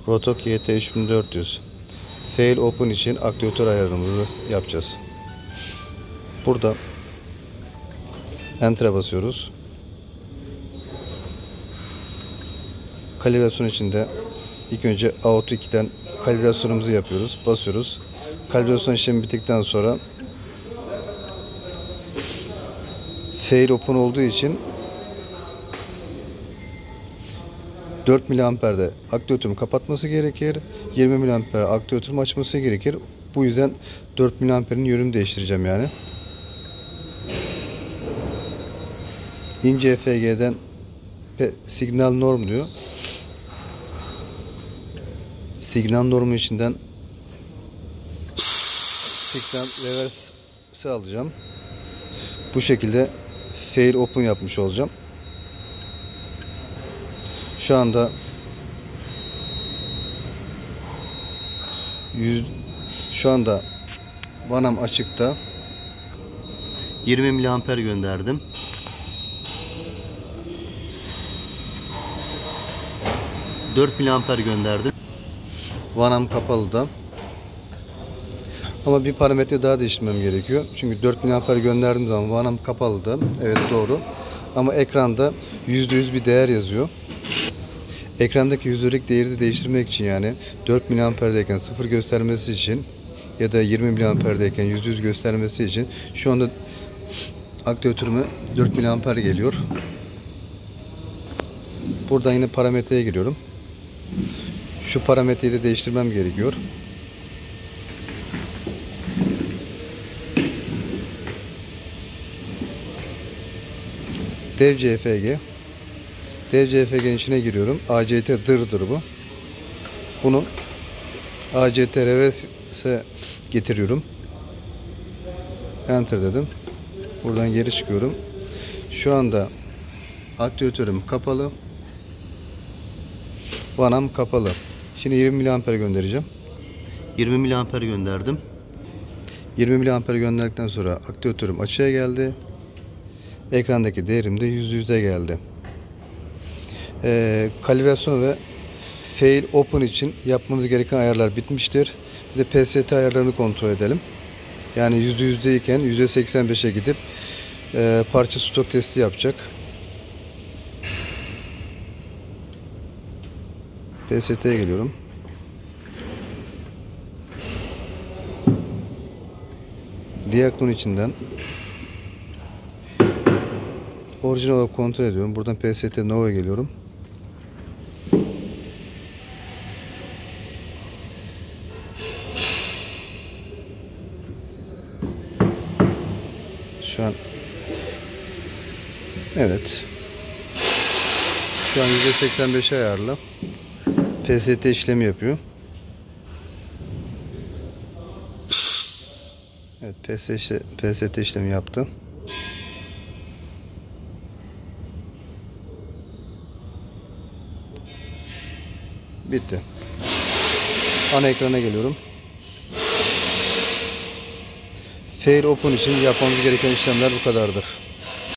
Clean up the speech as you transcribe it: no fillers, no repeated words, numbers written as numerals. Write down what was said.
Rotok YT3400 Fail Open için aktivatör ayarımızı yapacağız. Burada Enter'a basıyoruz. Kalibrasyon içinde ilk önce Auto 2'den kalibrasyonumuzu yapıyoruz. Basıyoruz. Kalibrasyon işlemi bittikten sonra Fail Open olduğu için 4 miliamper'de aktivatörümü kapatması gerekir. 20 miliamper aktivatörümü açması gerekir. Bu yüzden 4 miliamper'in yönünü değiştireceğim yani. İnce FG'den signal norm diyor. Signal normu içinden signal reverse alacağım. Bu şekilde Fail Open yapmış olacağım. Şu anda vanam açıkta. 20 miliamper gönderdim. ...4 miliamper gönderdim. Vanam kapalı da. Ama bir parametre daha değiştirmem gerekiyor. Çünkü 4 miliamper gönderdiğim zaman vanam kapalı da. Evet, doğru. Ama ekranda %100 bir değer yazıyor. Ekrandaki yüzdelik değeri de değiştirmek için, yani 4 miliamperdeyken 0 göstermesi için ya da 20 miliamperdeyken %100 göstermesi için şu anda aktivatörüme 4 miliamper geliyor. Buradan yine parametreye giriyorum. Şu parametreyi de değiştirmem gerekiyor. Dev CFG. Dev CFG'nin içine giriyorum. ACT dırdır bu. Bunu ACT reverse getiriyorum. Enter dedim. Buradan geri çıkıyorum. Şu anda aktivatörüm kapalı. Vanam kapalı. Şimdi 20 miliamper göndereceğim. 20 miliamper gönderdim. 20 miliamper gönderdikten sonra aktivatörüm açığa geldi. Ekrandaki değerim de %100'e geldi. Kalibrasyon ve Fail Open için yapmamız gereken ayarlar bitmiştir. Bir de PST ayarlarını kontrol edelim. Yani %100'de iken %85'e gidip parça stok testi yapacak. PST'ye geliyorum. Diakron içinden orijinal olarak kontrol ediyorum. Buradan PST Nova'ya geliyorum. Şu an evet. Şu an %85'e ayarlı. PST işlemi yapıyor. Evet, PST işlemi yaptı. Bitti. Ana ekrana geliyorum. Fail Open için yapmamız gereken işlemler bu kadardır.